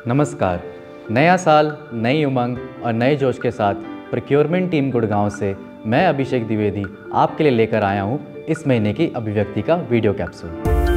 नमस्कार। नया साल, नई उमंग और नए जोश के साथ प्रोक्योरमेंट टीम गुड़गांव से मैं अभिषेक द्विवेदी आपके लिए लेकर आया हूं इस महीने की अभिव्यक्ति का वीडियो कैप्सूल।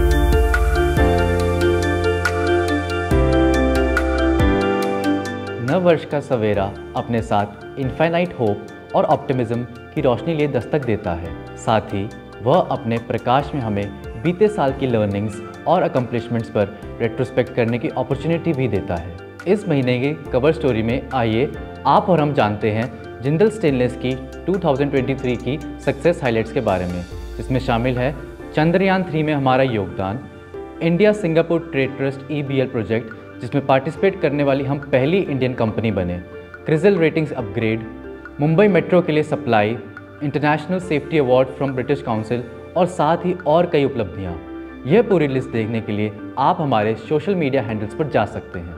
नव वर्ष का सवेरा अपने साथ इनफाइनाइट होप और ऑप्टिमिज्म की रोशनी लिए दस्तक देता है। साथ ही वह अपने प्रकाश में हमें बीते साल की लर्निंग्स और अकम्पलिशमेंट्स पर रेट्रोस्पेक्ट करने की अपॉर्चुनिटी भी देता है। इस महीने की कवर स्टोरी में आइए आप और हम जानते हैं जिंदल स्टेनलेस की 2023 की सक्सेस हाइलाइट्स के बारे में, जिसमें शामिल है चंद्रयान 3 में हमारा योगदान, India Singapore trade trust EBL project जिसमें पार्टिसिपेट करने वाली हम पहली इंडियन कंपनी बने, Crisil ratings upgrade, Mumbai metro के लिए supply, international safety award from British Council और साथ ही और कई उपलब्धियाँ। यह पूरी लिस्ट देखने के लिए आप हमारे सोशल मीडिया हैंडल्स पर जा सकते हैं।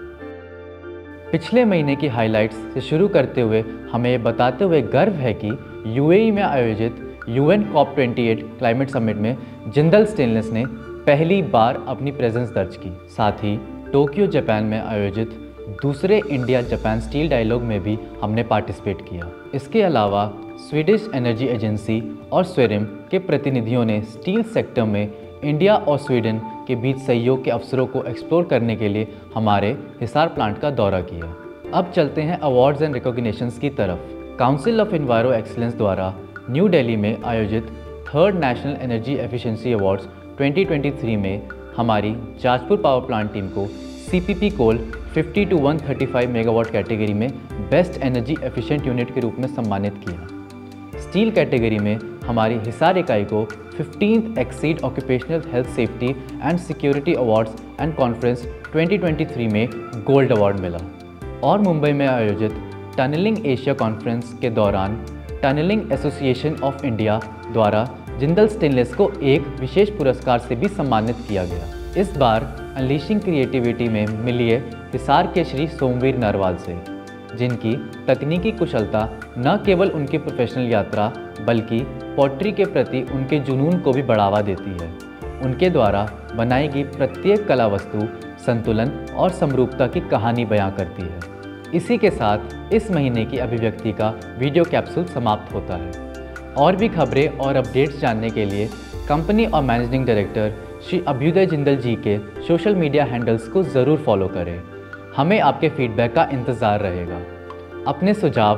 पिछले महीने की हाइलाइट्स से शुरू करते हुए हमें ये बताते हुए गर्व है कि UAE में आयोजित UN COP28 क्लाइमेट समिट में जिंदल स्टेनलेस ने पहली बार अपनी प्रेजेंस दर्ज की। साथ ही टोक्यो जापान में आयोजित दूसरे इंडिया जापान स्टील डायलॉग में भी हमने पार्टिसिपेट किया। इसके अलावा स्वीडिश एनर्जी एजेंसी और स्वेरिम के प्रतिनिधियों ने स्टील सेक्टर में इंडिया और स्वीडन के बीच सहयोग के अवसरों को एक्सप्लोर करने के लिए हमारे हिसार प्लांट का दौरा किया। अब चलते हैं अवार्ड्स एंड रिकॉग्निशंस की तरफ। काउंसिल ऑफ एनवायरो एक्सीलेंस द्वारा न्यू दिल्ली में आयोजित 3rd national energy efficiency awards 2023 में हमारी जाजपुर पावर प्लांट टीम को CPP coal 50 to 135 megawatt category में बेस्ट एनर्जी एफिशिएंट यूनिट के रूप में सम्मानित किया। स्टील कैटेगरी में हमारी हिसार इकाई को 15th exceed occupational health safety and security awards and conference 2023 में गोल्ड अवार्ड मिला। और मुंबई में आयोजित टनलिंग एशिया कॉन्फ्रेंस के दौरान टनलिंग एसोसिएशन ऑफ इंडिया द्वारा जिंदल स्टेनलेस को एक विशेष पुरस्कार से भी सम्मानित किया गया। इस बार अनलीशिंग क्रिएटिविटी में मिली है हिसार के श्री सोमवीर नरवाल से, जिनकी तकनीकी कुशलता न केवल उनकी प्रोफेशनल यात्रा बल्कि पॉटरी के प्रति उनके जुनून को भी बढ़ावा देती है। उनके द्वारा बनाई गई प्रत्येक कला वस्तु संतुलन और समरूपता की कहानी बयां करती है। इसी के साथ इस महीने की अभिव्यक्ति का वीडियो कैप्सूल समाप्त होता है। और भी खबरें और अपडेट्स जानने के लिए कंपनी और मैनेजिंग डायरेक्टर श्री अभ्युदय जिंदल जी के सोशल मीडिया हैंडल्स को ज़रूर फॉलो करें। हमें आपके फीडबैक का इंतज़ार रहेगा। अपने सुझाव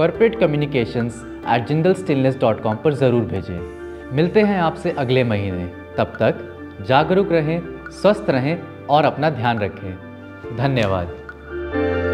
corporateCommunications@jindalstainless.com पर ज़रूर भेजें। मिलते हैं आपसे अगले महीने। तब तक जागरूक रहें, स्वस्थ रहें और अपना ध्यान रखें। धन्यवाद।